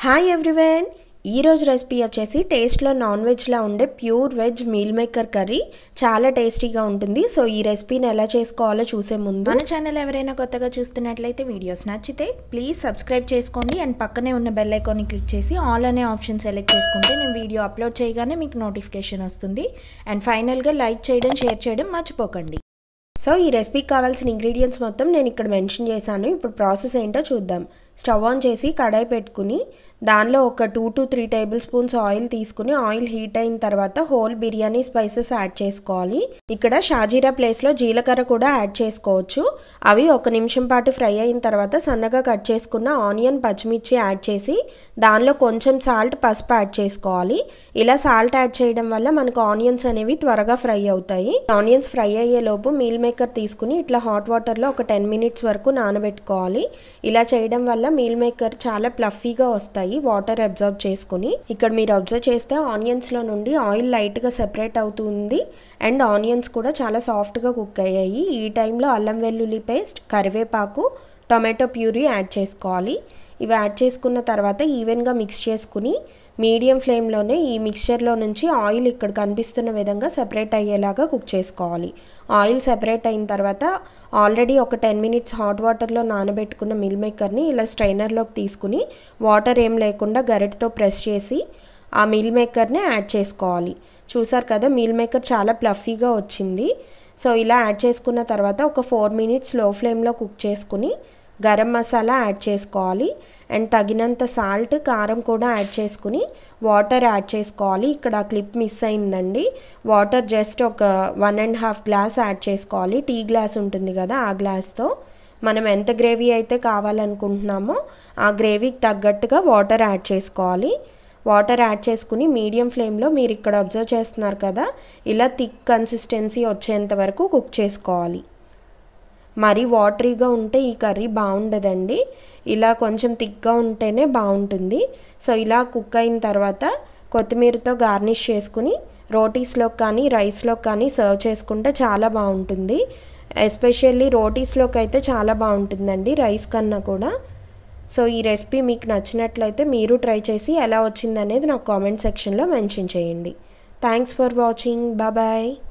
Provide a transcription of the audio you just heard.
Hi everyone, ఈ రోజు recipe వచ్చేసి టేస్ట్లో నాన్ వెజ్లా ఉండే pure veg meal maker curry చాలా టేస్టీగా ఉంటుంది. సో ఈ రెసిపీని ఎలా చేసుకోవాలో చూసే ముందు మన ఛానల్ ఎవరైనా కొత్తగా చూస్తున్నట్లయితే వీడియోస్ నచ్చితే ప్లీజ్ సబ్స్క్రైబ్ చేసుకోండి అండ్ పక్కనే ఉన్న బెల్ ఐకాన్ని క్లిక్ చేసి ఆల్ అనే ఆప్షన్ సెలెక్ట్ చేసుకుంటే నేను వీడియో అప్లోడ్ చేయగానే మీకు నోటిఫికేషన్ వస్తుంది. అండ్ ఫైనల్గా లైక్ చేయడం, షేర్ చేయడం మర్చిపోకండి. సో ఈ రెసిపీకి కావాల్సిన ఇంగ్రీడియంట్స్ మొత్తం నేను ఇక్కడ మెన్షన్ చేశాను. ఇప్పుడు ప్రాసెస్ ఏంటో చూద్దాం. స్టవ్ ఆన్ చేసి కడాయి పెట్టుకుని దానిలో ఒక 2 to 3 టేబుల్ స్పూన్స్ ఆయిల్ తీసుకుని ఆయిల్ హీట్ అయిన తర్వాత హోల్ బిర్యానీ స్పైసెస్ యాడ్ చేసుకోవాలి. ఇక్కడ షాజీరా ప్లేస్లో జీలకర్ర కూడా యాడ్ చేసుకోవచ్చు. అవి 1 నిమిషం పాటు ఫ్రై అయిన తర్వాత సన్నగా కట్ చేసుకున్న ఆనియన్, పచ్చిమిర్చి యాడ్ చేసి దానిలో కొంచెం సాల్ట్, పసుపు యాడ్ చేసుకోవాలి. ఇలా సాల్ట్ యాడ్ చేయడం వల్ల మనకు ఆనియన్స్ అనేవి త్వరగా ఫ్రై అవుతాయి. ఆనియన్స్ ఫ్రై అయ్యేలోపు మీల్ మేకర్ తీసుకుని ఇట్లా హాట్ వాటర్లో ఒక 10 minutes వరకు నానబెట్టుకోవాలి. ఇలా చేయడం వల్ల మీల్ మేకర్ చాలా ప్లఫీగా వస్తాయి, వాటర్ అబ్జర్వ్ చేసుకుని. ఇక్కడ మీరు అబ్జర్వ్ చేస్తే ఆనియన్స్లో నుండి ఆయిల్ లైట్గా సెపరేట్ అవుతుంది అండ్ ఆనియన్స్ కూడా చాలా సాఫ్ట్గా కుక్ అయ్యాయి. ఈ టైంలో అల్లం వెల్లుల్లి పేస్ట్, కరివేపాకు, టొమాటో ప్యూరీ యాడ్ చేసుకోవాలి. ఇవి యాడ్ చేసుకున్న తర్వాత ఈవెన్గా మిక్స్ చేసుకుని మీడియం ఫ్లేమ్లోనే ఈ మిక్స్చర్లో నుంచి ఆయిల్ ఇక్కడ కనిపిస్తున్న విధంగా సెపరేట్ అయ్యేలాగా కుక్ చేసుకోవాలి. ఆయిల్ సెపరేట్ అయిన తర్వాత ఆల్రెడీ ఒక 10 minutes హాట్ వాటర్లో నానబెట్టుకున్న మిల్ మేకర్ని ఇలా స్ట్రైనర్లోకి తీసుకుని వాటర్ ఏం లేకుండా గరిటతో ప్రెస్ చేసి ఆ మిల్ మేకర్ని యాడ్ చేసుకోవాలి. చూసారు కదా, మిల్ మేకర్ చాలా ప్లఫీగా వచ్చింది. సో ఇలా యాడ్ చేసుకున్న తర్వాత ఒక 4 minutes లో ఫ్లేమ్లో కుక్ చేసుకుని గరం మసాలా యాడ్ చేసుకోవాలి అండ్ తగినంత సాల్ట్, కారం కూడా యాడ్ చేసుకుని వాటర్ యాడ్ చేసుకోవాలి. ఇక్కడ క్లిప్ మిస్ అయిందండి. వాటర్ జస్ట్ ఒక 1.5 glass యాడ్ చేసుకోవాలి. టీ గ్లాస్ ఉంటుంది కదా, ఆ గ్లాస్తో మనం ఎంత గ్రేవీ అయితే కావాలనుకుంటున్నామో ఆ గ్రేవీకి తగ్గట్టుగా వాటర్ యాడ్ చేసుకోవాలి. వాటర్ యాడ్ చేసుకుని మీడియం ఫ్లేమ్లో మీరు ఇక్కడ అబ్జర్వ్ చేస్తున్నారు కదా, ఇలా థిక్ కన్సిస్టెన్సీ వచ్చేంత వరకు కుక్ చేసుకోవాలి. మరి వాటరీగా ఉంటే ఈ కర్రీ బాగుండదండి. ఇలా కొంచెం థిక్గా ఉంటేనే బాగుంటుంది. సో ఇలా కుక్ అయిన తర్వాత కొత్తిమీరతో గార్నిష్ చేసుకుని రోటీస్లోకి కానీ రైస్లోకి కానీ సర్వ్ చేసుకుంటే చాలా బాగుంటుంది. ఎస్పెషల్లీ రోటీస్లోకి అయితే చాలా బాగుంటుందండి, రైస్ కన్నా కూడా. సో ఈ రెసిపీ మీకు నచ్చినట్లయితే మీరు ట్రై చేసి ఎలా వచ్చిందనేది నాకు కామెంట్ సెక్షన్లో మెన్షన్ చేయండి. Thanks for watching. బాయ్.